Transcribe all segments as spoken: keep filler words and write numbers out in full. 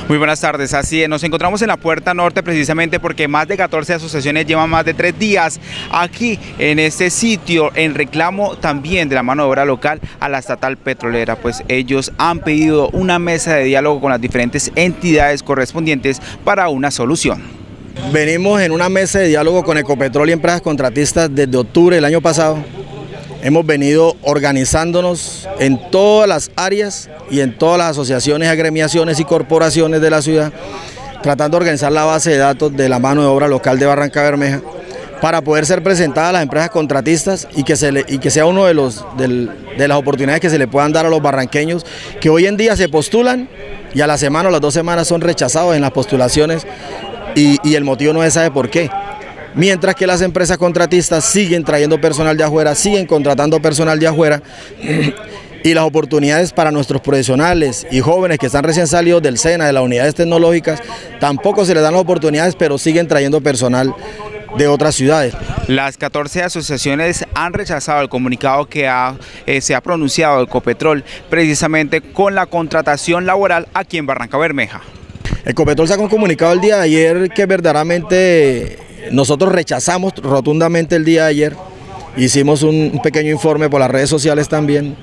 Muy buenas tardes, así es, nos encontramos en la Puerta Norte precisamente porque más de catorce asociaciones llevan más de tres días aquí en este sitio en reclamo también de la mano de obra local a la estatal petrolera, pues ellos han pedido una mesa de diálogo con las diferentes entidades correspondientes para una solución. Venimos en una mesa de diálogo con Ecopetrol y empresas contratistas desde octubre del año pasado. Hemos venido organizándonos en todas las áreas y en todas las asociaciones, agremiaciones y corporaciones de la ciudad, tratando de organizar la base de datos de la mano de obra local de Barrancabermeja para poder ser presentada a las empresas contratistas y que, se le, y que sea uno de, los, del, de las oportunidades que se le puedan dar a los barranqueños que hoy en día se postulan y a la semana o las dos semanas son rechazados en las postulaciones y, y el motivo no se sabe por qué. Mientras que las empresas contratistas siguen trayendo personal de afuera, siguen contratando personal de afuera y las oportunidades para nuestros profesionales y jóvenes que están recién salidos del SENA, de las unidades tecnológicas, tampoco se les dan las oportunidades, pero siguen trayendo personal de otras ciudades. Las catorce asociaciones han rechazado el comunicado que ha, eh, se ha pronunciado Ecopetrol precisamente con la contratación laboral aquí en Barrancabermeja. Ecopetrol sacó un comunicado el día de ayer que verdaderamente nosotros rechazamos rotundamente el día de ayer. Hicimos un pequeño informe por las redes sociales también,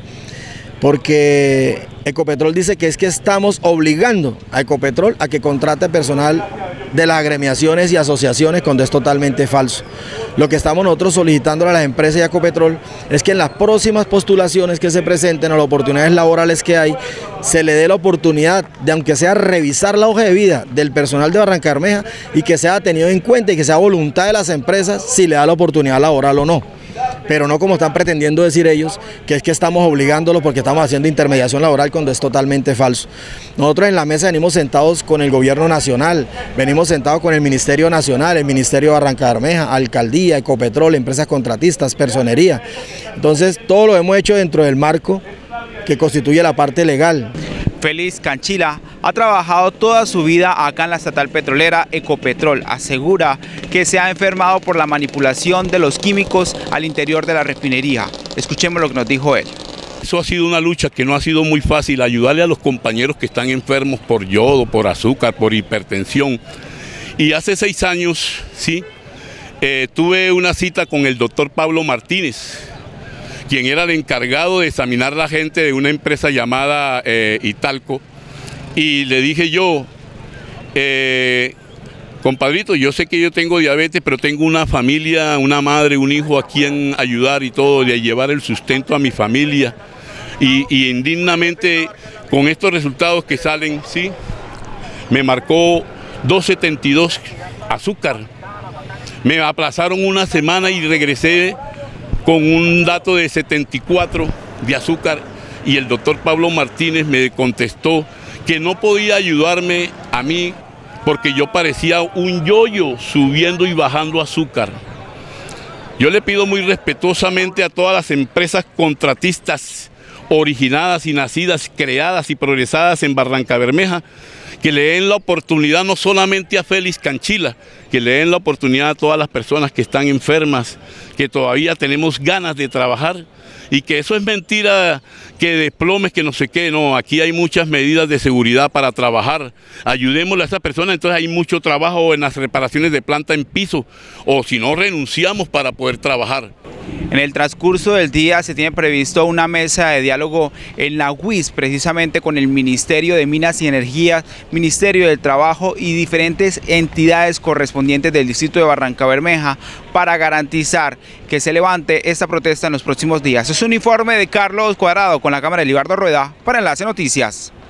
porque Ecopetrol dice que es que estamos obligando a Ecopetrol a que contrate personal de las agremiaciones y asociaciones, cuando es totalmente falso. Lo que estamos nosotros solicitando a las empresas y a Ecopetrol es que en las próximas postulaciones que se presenten o las oportunidades laborales que hay, se le dé la oportunidad de, aunque sea, revisar la hoja de vida del personal de Barrancabermeja y que sea tenido en cuenta y que sea voluntad de las empresas si le da la oportunidad laboral o no. Pero no como están pretendiendo decir ellos, que es que estamos obligándolos porque estamos haciendo intermediación laboral, cuando es totalmente falso. Nosotros en la mesa venimos sentados con el gobierno nacional, venimos sentados con el Ministerio Nacional, el Ministerio de Barrancabermeja, Alcaldía, Ecopetrol, empresas contratistas, personería. Entonces todo lo hemos hecho dentro del marco que constituye la parte legal. Félix Canchila ha trabajado toda su vida acá en la estatal petrolera Ecopetrol. Asegura que se ha enfermado por la manipulación de los químicos al interior de la refinería. Escuchemos lo que nos dijo él. Eso ha sido una lucha que no ha sido muy fácil, ayudarle a los compañeros que están enfermos por yodo, por azúcar, por hipertensión. Y hace seis años, sí, eh, tuve una cita con el doctor Pablo Martínez, quien era el encargado de examinar la gente de una empresa llamada eh, Italco, y le dije yo, eh, compadrito, yo sé que yo tengo diabetes, pero tengo una familia, una madre, un hijo a quien ayudar y todo, de llevar el sustento a mi familia, y, y indignamente con estos resultados que salen, sí, me marcó dos setenta y dos azúcar, me aplazaron una semana y regresé con un dato de setenta y cuatro de azúcar, y el doctor Pablo Martínez me contestó que no podía ayudarme a mí porque yo parecía un yoyo subiendo y bajando azúcar. Yo le pido muy respetuosamente a todas las empresas contratistas originadas y nacidas, creadas y progresadas en Barrancabermeja, que le den la oportunidad no solamente a Félix Canchila, que le den la oportunidad a todas las personas que están enfermas, que todavía tenemos ganas de trabajar, y que eso es mentira, que desplomes, que no sé qué, no, aquí hay muchas medidas de seguridad para trabajar, ayudémosle a esas personas. Entonces hay mucho trabajo en las reparaciones de planta en piso, o si no, renunciamos para poder trabajar. En el transcurso del día se tiene previsto una mesa de diálogo en la U I S, precisamente con el Ministerio de Minas y Energía, Ministerio del Trabajo y diferentes entidades correspondientes del distrito de Barrancabermeja para garantizar que se levante esta protesta en los próximos días. Es un informe de Carlos Cuadrado con la cámara de Libardo Rueda para Enlace Noticias.